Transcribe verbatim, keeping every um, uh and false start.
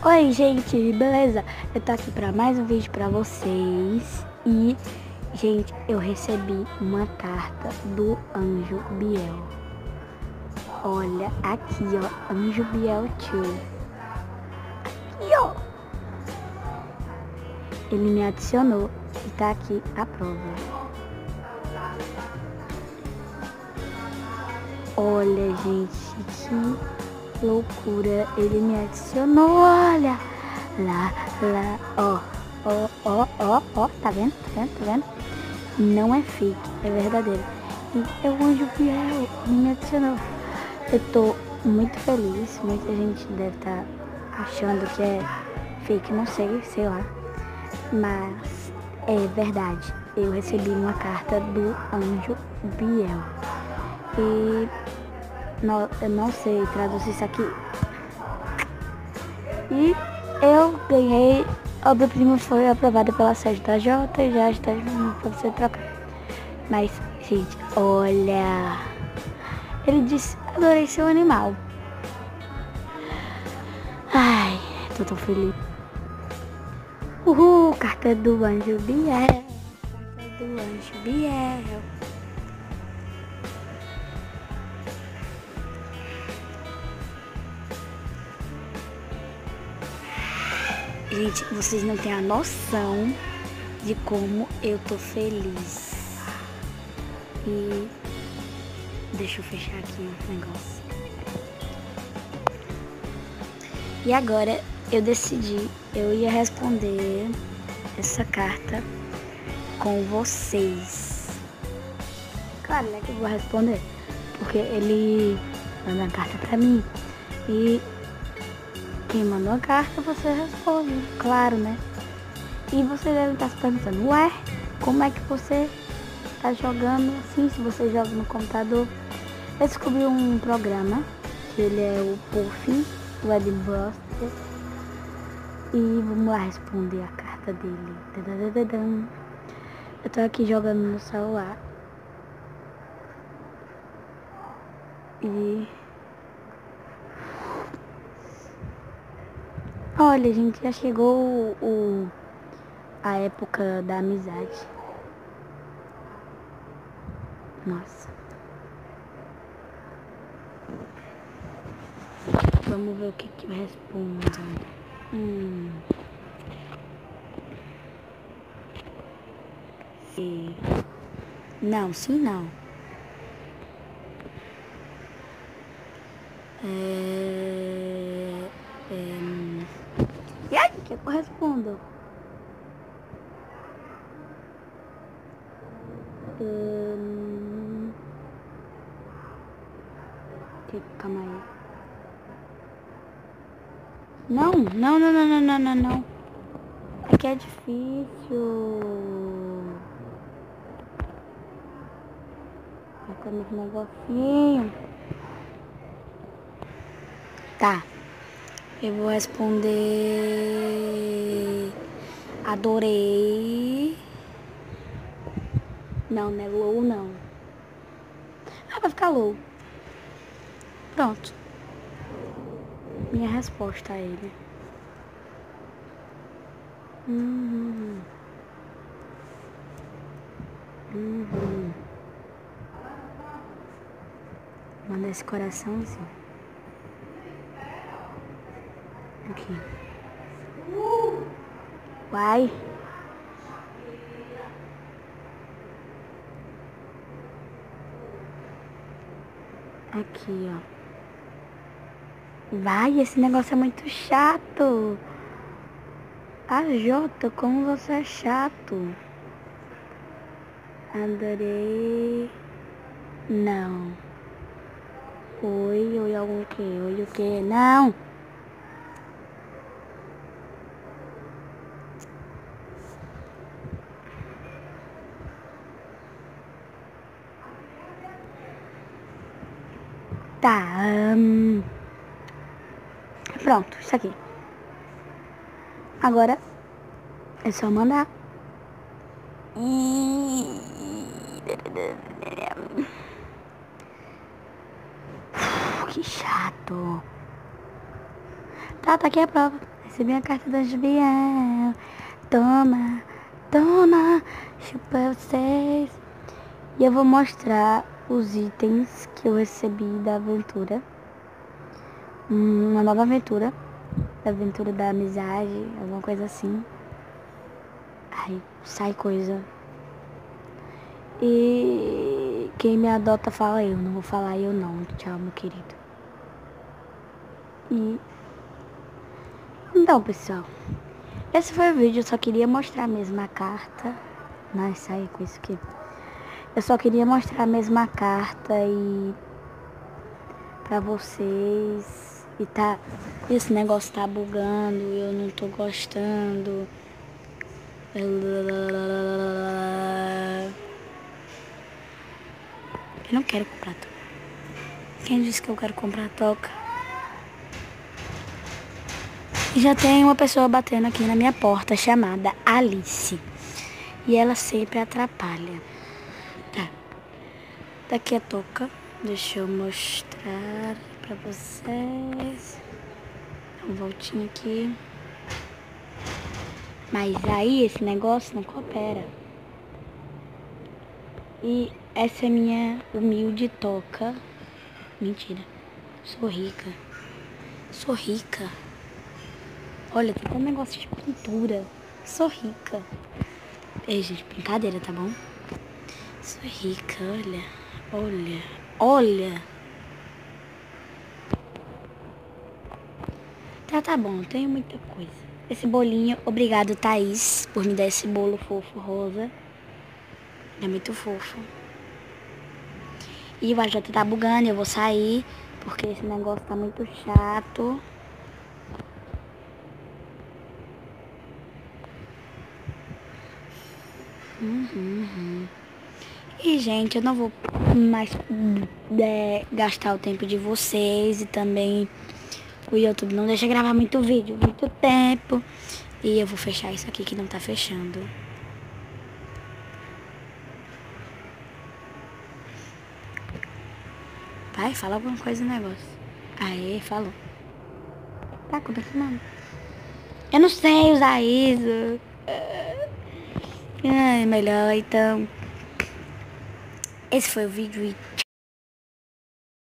Oi gente, beleza? Eu tô aqui pra mais um vídeo pra vocês. E, gente, eu recebi uma carta do Anjo Biel. Olha, aqui ó, Anjo Biel tio. Aqui ó. Ele me adicionou e tá aqui a prova. Olha gente, que loucura, ele me adicionou, olha, lá, lá, ó, ó, ó, ó, ó, tá vendo, tá vendo, tá vendo, não é fake, é verdadeiro, e é o Anjo Biel, ele me adicionou, eu tô muito feliz, muita gente deve estar tá achando que é fake, não sei, sei lá, mas é verdade, eu recebi uma carta do Anjo Biel, e não, eu não sei traduzir isso aqui. E eu ganhei, a obra-prima foi aprovada pela sede da Jota e já está para você trocar. Mas, gente, olha, ele disse, adorei seu animal. Ai, tô tão feliz. Uhul, carta do Anjo Biel, carta do Anjo Biel. Gente, vocês não têm a noção de como eu tô feliz. E deixa eu fechar aqui o negócio. E agora eu decidi, eu ia responder essa carta com vocês. Claro, né, que eu vou responder, porque ele mandou uma carta pra mim e quem mandou a carta, você responde, claro, né? E você deve estar se perguntando, ué, como é que você está jogando assim, se você joga no computador? Eu descobri um programa, que ele é o Puffin, o Webbuster, e vamos lá responder a carta dele. Eu tô aqui jogando no celular. E... olha, gente, já chegou o, o, a época da amizade. Nossa. Vamos ver o que que eu respondo. Hum. Sim. Não, sim, não. É... é... E aí, o que eu respondo? Hum... Que... Calma aí. Não, não, não, não, não, não, não. Aqui é difícil. Aqui é muito negocinho. Tá. Eu vou responder... adorei. Não, não é low, não. Ah, vai ficar low. Pronto. Minha resposta a ele. Uhum. Uhum. Manda esse coraçãozinho. Aqui. Vai. Aqui, ó. Vai, esse negócio é muito chato. Ah, Jota, como você é chato. Adorei. Não. Oi, oi, algum que? Oi, o que? Não. Tá. Hum... Pronto, isso aqui. Agora é só mandar. Que chato. Tá, tá aqui a prova. recebi a carta da Jubiel. Toma, toma, chupa vocês. E eu vou mostrar os itens que eu recebi da aventura. Uma nova aventura. Da aventura da amizade, alguma coisa assim. Ai, sai coisa. E quem me adota fala eu, não vou falar eu não. Tchau, meu querido. E então, pessoal, esse foi o vídeo. Eu só queria mostrar mesmo a carta. Não, sai com isso aqui. Eu só queria mostrar mesmo a carta e pra vocês. E tá, esse negócio tá bugando, eu não tô gostando. Eu não quero comprar toca. Quem disse que eu quero comprar toca? E já tem uma pessoa batendo aqui na minha porta chamada Alice. E ela sempre atrapalha. Tá. Daqui a toca. Deixa eu mostrar pra vocês. Uma voltinha aqui. Mas aí esse negócio não coopera. E essa é minha humilde toca. Mentira. Sou rica. Sou rica. Olha, tem até um negócio de pintura. Sou rica. Ei, gente, brincadeira, tá bom? Sou rica, olha. Olha. Olha. Tá, tá bom, tem muita coisa. Esse bolinho, obrigado, Thaís, por me dar esse bolo fofo rosa. É muito fofo. E o A J tá bugando, eu vou sair, porque esse negócio tá muito chato. Uhum, uhum. E, gente, eu não vou mais é, gastar o tempo de vocês. E também o YouTube não deixa gravar muito vídeo, muito tempo. E eu vou fechar isso aqui que não tá fechando. Vai, fala alguma coisa no negócio. Aê, falou. Tá, como é que manda? Eu não sei usar isso. Ai, melhor, então. Esse foi o vídeo e